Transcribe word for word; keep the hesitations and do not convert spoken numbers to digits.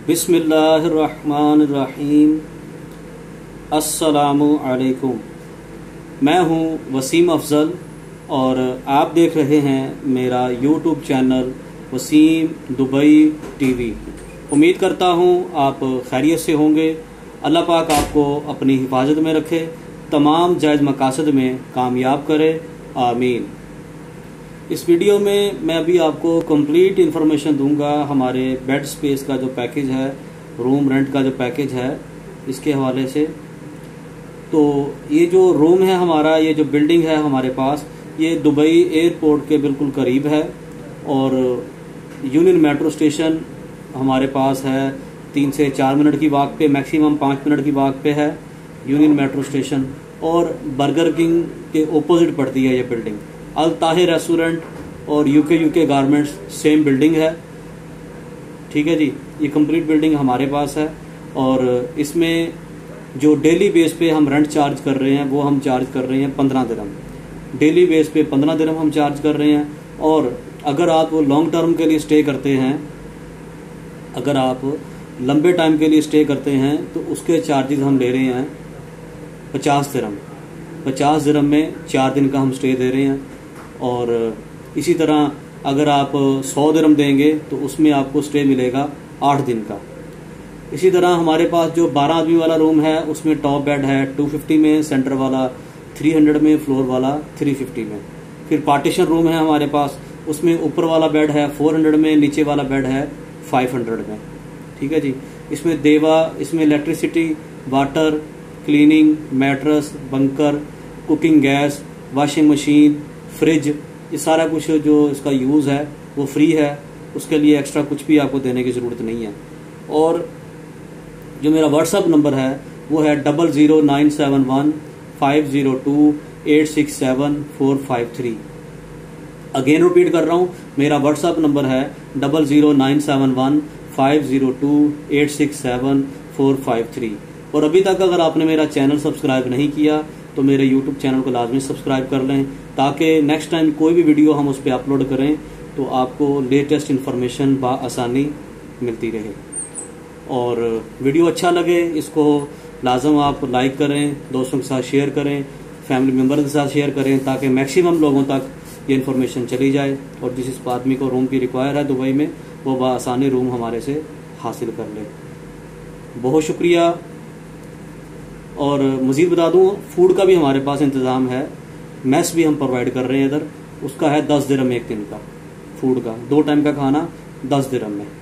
बिस्मिल्लाहिर्रहमानिर्रहीम। अस्सलामु अलैकुम। मैं हूं वसीम अफजल और आप देख रहे हैं मेरा YouTube channel Waseem Dubai TV. उम्मीद करता हूं आप खैरियत से होंगे। अल्लाह पाक आपको अपनी हिफाजत में रखे, तमाम जायज़ मकासद में कामयाब करे, आमीन। इस वीडियो में मैं अभी आपको कंप्लीट इन्फॉर्मेशन दूंगा हमारे बेड स्पेस का जो पैकेज है, रूम रेंट का जो पैकेज है, इसके हवाले से। तो ये जो रूम है हमारा, ये जो बिल्डिंग है हमारे पास, ये दुबई एयरपोर्ट के बिल्कुल करीब है और यूनियन मेट्रो स्टेशन हमारे पास है। तीन से चार मिनट की वॉक पे, मैक्सिमम पाँच मिनट की वॉक पे है यूनियन मेट्रो स्टेशन। और बर्गर किंग के ओपोजिट पड़ती है ये बिल्डिंग। अल ताहिर रेस्टोरेंट और UK UK garments same building है। ठीक है जी, ये कंप्लीट बिल्डिंग हमारे पास है और इसमें जो डेली बेस पे हम रेंट चार्ज कर रहे हैं वो हम चार्ज कर रहे हैं पंद्रह दिरहम। डेली बेस पे पंद्रह दिरहम हम चार्ज कर रहे हैं। और अगर आप लॉन्ग टर्म के लिए स्टे करते हैं, अगर आप लंबे टाइम के लिए स्टे करते हैं तो उसके चार्जेस हम ले रहे हैं पचास दिरहम। पचास दिरहम में चार दिन का हम स्टे दे रहे हैं। और इसी तरह अगर आप सौ दिरहम देंगे तो उसमें आपको स्टे मिलेगा आठ दिन का। इसी तरह हमारे पास जो बारह आदमी वाला रूम है उसमें टॉप बेड है दो सौ पचास में, सेंटर वाला तीन सौ में, फ्लोर वाला तीन सौ पचास में। फिर पार्टीशन रूम है हमारे पास, उसमें ऊपर वाला बेड है चार सौ में, नीचे वाला बेड है पाँच सौ में। ठीक है जी। इसमें देवा, इसमें electricity, water, cleaning, mattress, bunker, cooking gas, washing machine, fridge, ये सारा कुछ जो इसका यूज़ है वो फ्री है। उसके लिए एक्स्ट्रा कुछ भी आपको देने की ज़रूरत नहीं है। और जो मेरा व्हाट्सअप नंबर है वो है double zero nine seven one five zero two eight six seven four five three. Again repeat कर रहा हूँ, मेरा व्हाट्सअप नंबर है double zero nine seven one five zero two eight six seven four five three. और अभी तक अगर आपने मेरा चैनल सब्सक्राइब नहीं किया तो मेरे यूट्यूब चैनल को लाजमी सब्सक्राइब कर लें, ताकि नेक्स्ट टाइम कोई भी वीडियो हम उस पर अपलोड करें तो आपको लेटेस्ट इन्फॉर्मेशन बआसानी मिलती रहे। और वीडियो अच्छा लगे इसको लाजम आप लाइक करें, दोस्तों के साथ शेयर करें, फैमिली मेम्बर के साथ शेयर करें, ताकि मैक्सिमम लोगों तक ये इन्फॉर्मेशन चली जाए और जिस जिस आदमी को रूम की रिक्वायर है दुबई में वो बआसानी रूम हमारे से हासिल कर ले। बहुत शुक्रिया। और मज़ीद बता दूं, फूड का भी हमारे पास इंतज़ाम है। मैस भी हम प्रोवाइड कर रहे हैं इधर। उसका है दस दिरहम एक दिन का, फूड का, दो टाइम का खाना दस दिरहम में।